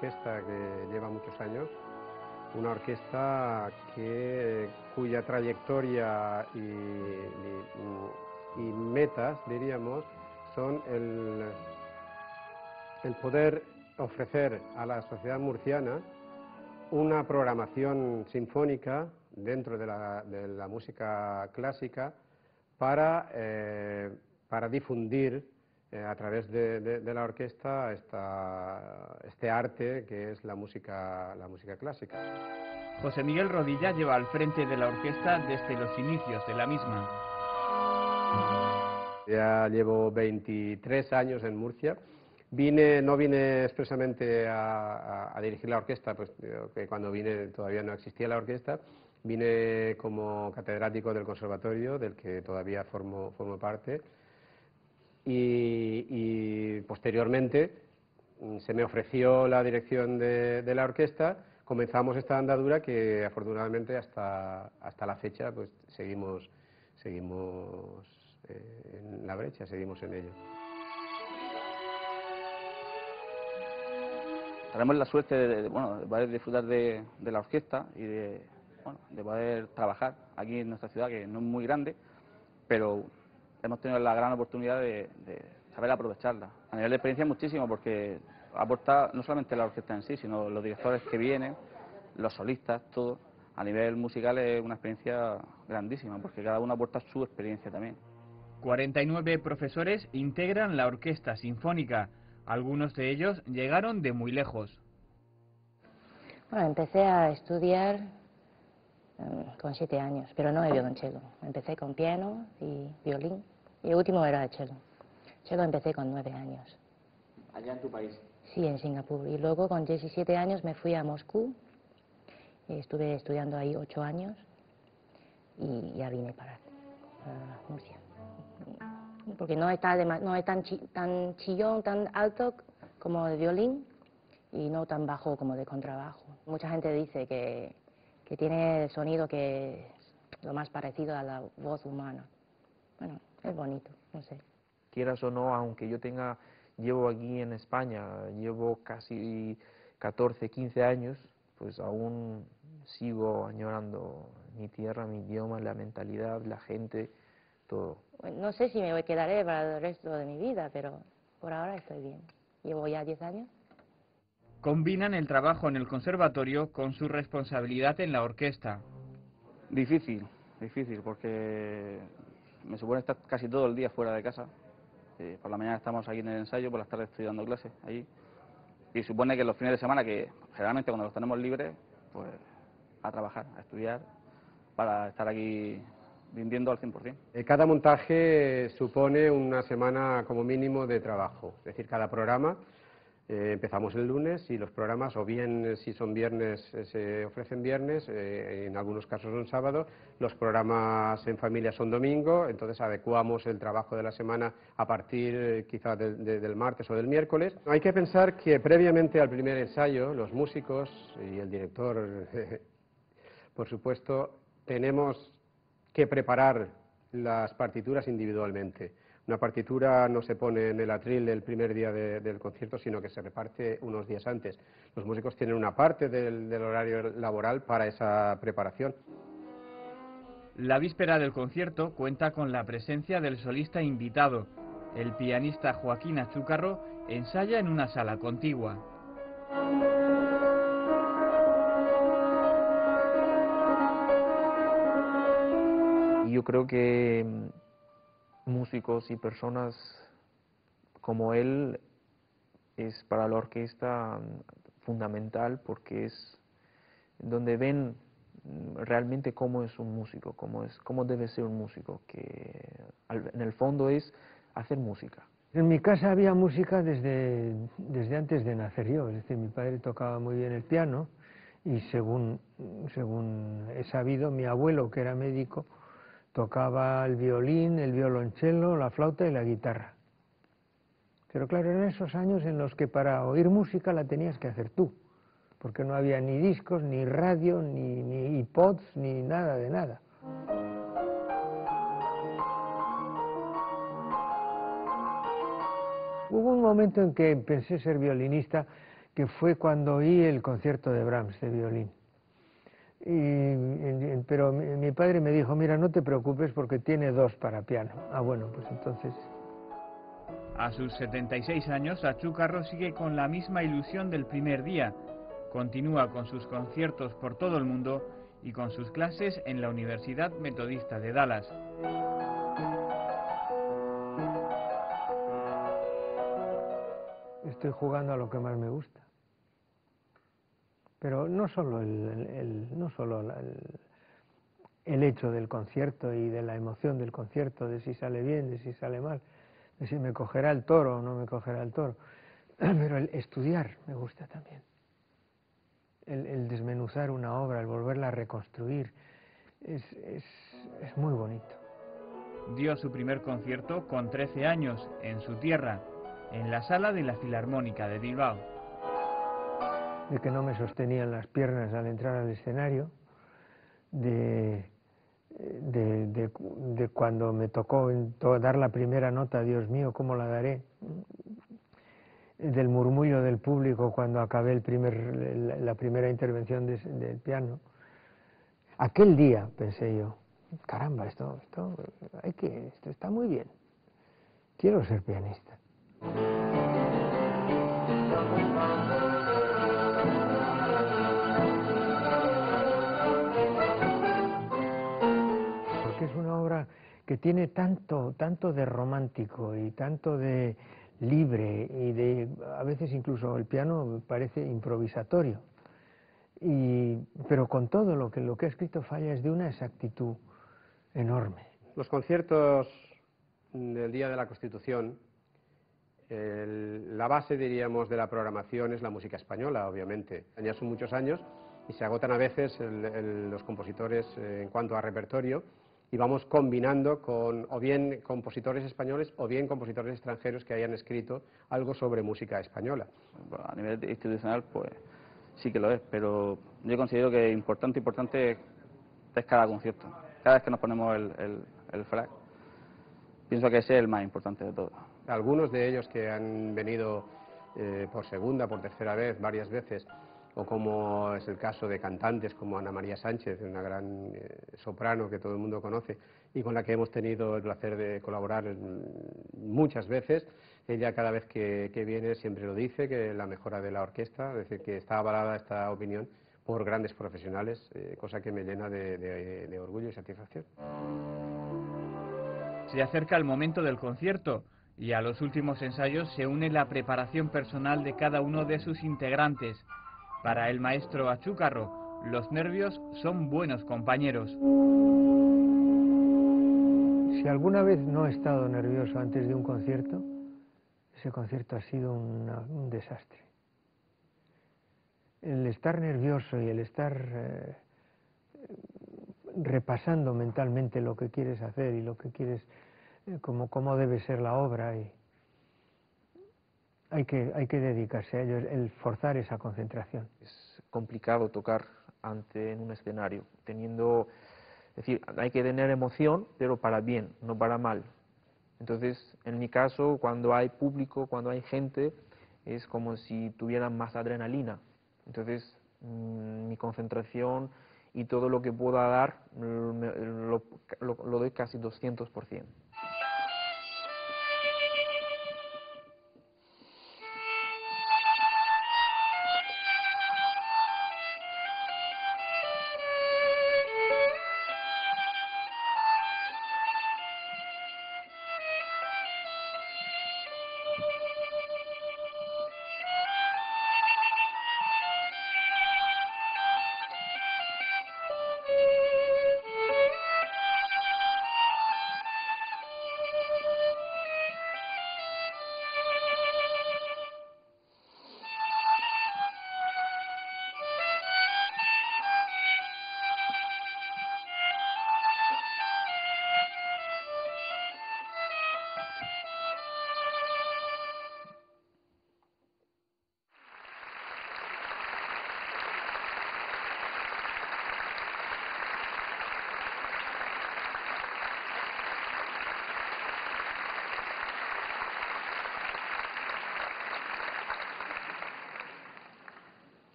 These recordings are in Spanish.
orquesta que lleva muchos años, una orquesta cuya trayectoria y metas, diríamos, son el poder ofrecer a la sociedad murciana una programación sinfónica dentro de la música clásica para difundir a través de la orquesta este arte que es la música clásica. José Miguel Rodilla lleva al frente de la orquesta desde los inicios de la misma. Ya llevo 23 años en Murcia. No vine expresamente a dirigir la orquesta, pues que cuando vine todavía no existía la orquesta. Vine como catedrático del conservatorio, del que todavía formo parte, y posteriormente se me ofreció la dirección de la orquesta. Comenzamos esta andadura que afortunadamente hasta la fecha pues seguimos en la brecha, seguimos en ello. Tenemos la suerte de poder disfrutar de la orquesta y de poder trabajar aquí en nuestra ciudad, que no es muy grande, pero hemos tenido la gran oportunidad de saber aprovecharla. A nivel de experiencia muchísimo, porque aporta no solamente la orquesta en sí, sino los directores que vienen, los solistas, todo. A nivel musical es una experiencia grandísima, porque cada uno aporta su experiencia también. 49 profesores integran la orquesta sinfónica. Algunos de ellos llegaron de muy lejos. Bueno, empecé a estudiar con 7 años, pero no de violonchelo. Empecé con piano y violín, y el último era el cello. Cello empecé con 9 años. ¿Allá en tu país? Sí, en Singapur. Y luego con 17 años me fui a Moscú, y estuve estudiando ahí 8 años, y ya vine para Murcia. Porque no es tan chillón, tan alto como el violín, y no tan bajo como de contrabajo. Mucha gente dice que tiene el sonido que es lo más parecido a la voz humana. Bueno, es bonito, no sé. Quieras o no, aunque llevo aquí en España, llevo casi 14, 15 años, pues aún sigo añorando mi tierra, mi idioma, la mentalidad, la gente, todo. Bueno, no sé si me quedaré para el resto de mi vida, pero por ahora estoy bien. Llevo ya 10 años. Combinan el trabajo en el conservatorio con su responsabilidad en la orquesta. Difícil, porque me supone estar casi todo el día fuera de casa. Por la mañana estamos aquí en el ensayo, por las tardes estoy dando clases allí. Y supone que los fines de semana, que generalmente cuando los tenemos libres, pues a trabajar, a estudiar, para estar aquí rindiendo al 100%. Cada montaje supone una semana como mínimo de trabajo, es decir, cada programa. Empezamos el lunes y los programas, o bien si son viernes, se ofrecen viernes, en algunos casos son sábado, los programas en familia son domingo, entonces adecuamos el trabajo de la semana a partir quizás del martes o del miércoles. Hay que pensar que previamente al primer ensayo, los músicos y el director, por supuesto, tenemos que preparar las partituras individualmente. Una partitura no se pone en el atril el primer día del concierto, sino que se reparte unos días antes. Los músicos tienen una parte del horario laboral para esa preparación. La víspera del concierto cuenta con la presencia del solista invitado. El pianista Joaquín Achúcarro ensaya en una sala contigua. Yo creo que músicos y personas como él es para la orquesta fundamental, porque es donde ven realmente cómo es un músico, cómo debe ser un músico, que en el fondo es hacer música. En mi casa había música desde antes de nacer yo, es decir, mi padre tocaba muy bien el piano y según he sabido, mi abuelo, que era médico, tocaba el violín, el violonchelo, la flauta y la guitarra. Pero claro, eran esos años en los que para oír música la tenías que hacer tú, porque no había ni discos, ni radio, ni iPods, ni nada de nada. Hubo un momento en que pensé ser violinista que fue cuando oí el concierto de Brahms de violín. Pero mi padre me dijo, mira, no te preocupes porque tiene 2 para piano. Ah, bueno, pues entonces... A sus 76 años, Achúcarro sigue con la misma ilusión del primer día. Continúa con sus conciertos por todo el mundo y con sus clases en la Universidad Metodista de Dallas. Estoy jugando a lo que más me gusta. Pero no solo el hecho del concierto y de la emoción del concierto, de si sale bien, de si sale mal, de si me cogerá el toro o no me cogerá el toro, pero el estudiar me gusta también. El desmenuzar una obra, el volverla a reconstruir, es muy bonito. Dio su primer concierto con 13 años en su tierra, en la sala de la Filarmónica de Bilbao. De que no me sostenían las piernas al entrar al escenario, de cuando me tocó dar la primera nota, Dios mío, ¿cómo la daré? Del murmullo del público cuando acabé la primera intervención del piano. Aquel día pensé yo, caramba, esto está muy bien, quiero ser pianista. Porque es una obra que tiene tanto de romántico y tanto de libre y a veces incluso el piano parece improvisatorio. Pero con todo lo que ha escrito Falla es de una exactitud enorme. Los conciertos del Día de la Constitución, la base, diríamos, de la programación es la música española, obviamente. Ya son muchos años y se agotan a veces los compositores en cuanto a repertorio, y vamos combinando con o bien compositores españoles o bien compositores extranjeros que hayan escrito algo sobre música española. A nivel institucional, pues sí que lo es, pero yo considero que importante es cada concierto. Cada vez que nos ponemos el frac, pienso que ese es el más importante de todos. Algunos de ellos que han venido por segunda, por tercera vez, varias veces, o como es el caso de cantantes como Ana María Sánchez, una gran soprano que todo el mundo conoce y con la que hemos tenido el placer de colaborar muchas veces. Ella cada vez que viene siempre lo dice, que la mejora de la orquesta, es decir, que está avalada esta opinión por grandes profesionales, cosa que me llena de orgullo y satisfacción. Se acerca el momento del concierto y a los últimos ensayos se une la preparación personal de cada uno de sus integrantes. Para el maestro Achúcarro, los nervios son buenos compañeros. Si alguna vez no he estado nervioso antes de un concierto, ese concierto ha sido un desastre. El estar nervioso y el estar repasando mentalmente lo que quieres hacer y lo que quieres, cómo debe ser la obra, y hay que dedicarse a ello, el forzar esa concentración. Es complicado tocar en un escenario, es decir, hay que tener emoción, pero para bien, no para mal. Entonces, en mi caso, cuando hay público, cuando hay gente, es como si tuvieran más adrenalina. Entonces, mi concentración y todo lo que pueda dar, lo doy casi 200%.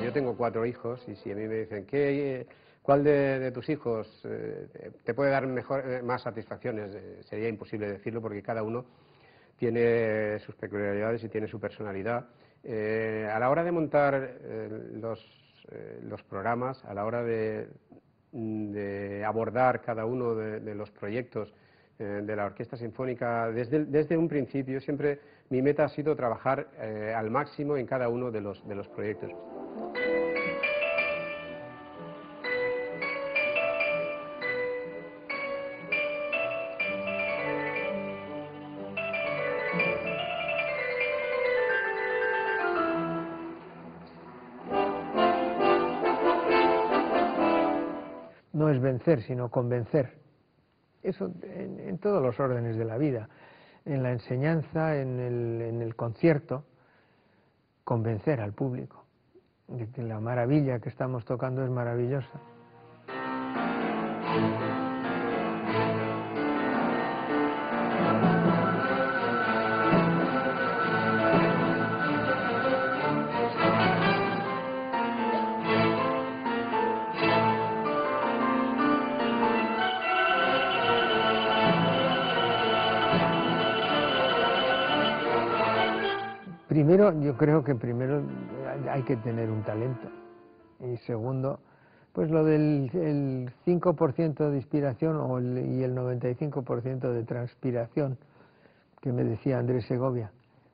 yo tengo 4 hijos y si a mí me dicen, ¿cuál de tus hijos te puede dar más satisfacciones? Sería imposible decirlo porque cada uno tiene sus peculiaridades y tiene su personalidad. A la hora de montar los programas, a la hora de abordar cada uno de los proyectos de la Orquesta Sinfónica, desde un principio siempre mi meta ha sido trabajar al máximo en cada uno de los proyectos. No es vencer, sino convencer. Eso en todos los órdenes de la vida, en la enseñanza, en el concierto, convencer al público de que la maravilla que estamos tocando es maravillosa. Primero, yo creo que primero hay que tener un talento. Y segundo, pues lo del el 5% de inspiración y el 95% de transpiración que me decía Andrés Segovia.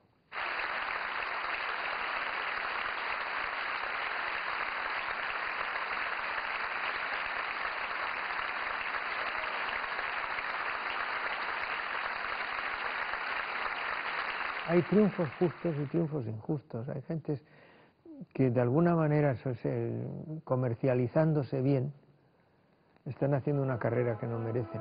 Hay triunfos justos y triunfos injustos. Hay gentes que de alguna manera, comercializándose bien, están haciendo una carrera que no merecen.